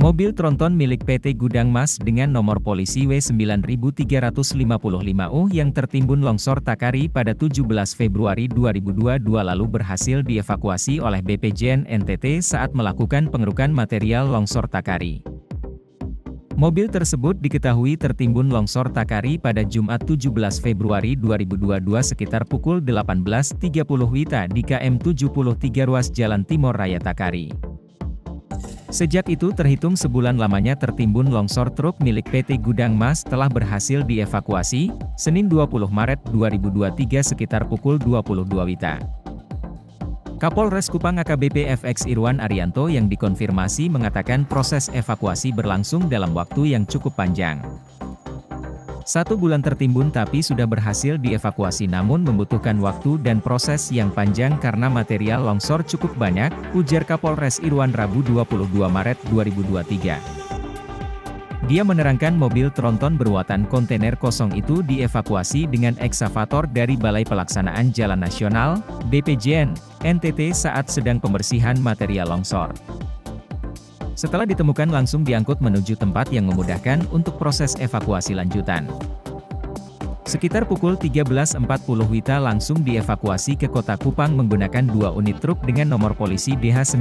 Mobil tronton milik PT Gudang Mas dengan nomor polisi W9355U yang tertimbun longsor Takari pada 17 Februari 2022 lalu berhasil dievakuasi oleh BPJN NTT saat melakukan pengerukan material longsor Takari. Mobil tersebut diketahui tertimbun longsor Takari pada Jumat 17 Februari 2022 sekitar pukul 18.30 WITA di KM 73 ruas Jalan Timor Raya Takari. Sejak itu terhitung sebulan lamanya tertimbun longsor truk milik PT Gudang Mas telah berhasil dievakuasi, Senin 20 Maret 2023 sekitar pukul 22 WITA. Kapolres Kupang AKBP FX Irwan Arianto yang dikonfirmasi mengatakan proses evakuasi berlangsung dalam waktu yang cukup panjang. 1 bulan tertimbun tapi sudah berhasil dievakuasi namun membutuhkan waktu dan proses yang panjang karena material longsor cukup banyak, ujar Kapolres Irwan Rabu 22 Maret 2023. Dia menerangkan mobil tronton bermuatan kontainer kosong itu dievakuasi dengan eksavator dari Balai Pelaksanaan Jalan Nasional, BPJN, NTT saat sedang pembersihan material longsor. Setelah ditemukan langsung diangkut menuju tempat yang memudahkan untuk proses evakuasi lanjutan. Sekitar pukul 13.40 WITA langsung dievakuasi ke Kota Kupang menggunakan 2 unit truk dengan nomor polisi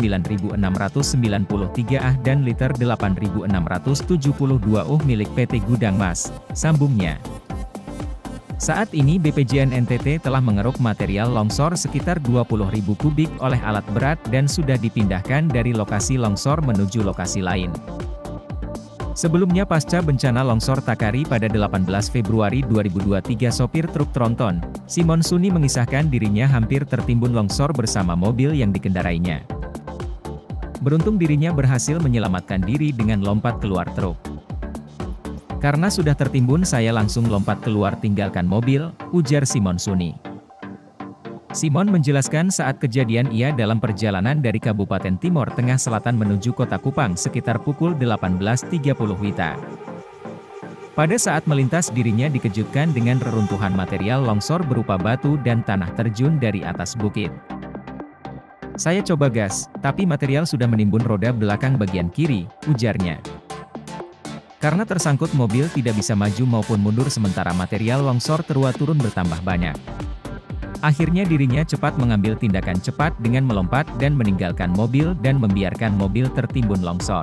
DH9693A dan liter 8672U milik PT Gudang Mas, sambungnya. Saat ini BPJN NTT telah mengeruk material longsor sekitar 20.000 kubik oleh alat berat dan sudah dipindahkan dari lokasi longsor menuju lokasi lain. Sebelumnya pasca bencana longsor Takari pada 18 Februari 2023 sopir truk tronton, Simon Suni mengisahkan dirinya hampir tertimbun longsor bersama mobil yang dikendarainya. Beruntung dirinya berhasil menyelamatkan diri dengan lompat keluar truk. Karena sudah tertimbun saya langsung lompat keluar tinggalkan mobil, ujar Simon Suni. Simon menjelaskan saat kejadian ia dalam perjalanan dari Kabupaten Timor Tengah Selatan menuju Kota Kupang sekitar pukul 18.30 WITA. Pada saat melintas dirinya dikejutkan dengan reruntuhan material longsor berupa batu dan tanah terjun dari atas bukit. Saya coba gas, tapi material sudah menimbun roda belakang bagian kiri, ujarnya. Karena tersangkut mobil tidak bisa maju maupun mundur sementara material longsor turun bertambah banyak. Akhirnya dirinya cepat mengambil tindakan cepat dengan melompat dan meninggalkan mobil dan membiarkan mobil tertimbun longsor.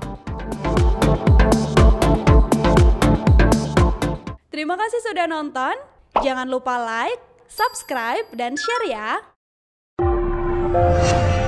Terima kasih sudah nonton, jangan lupa like, subscribe, dan share ya!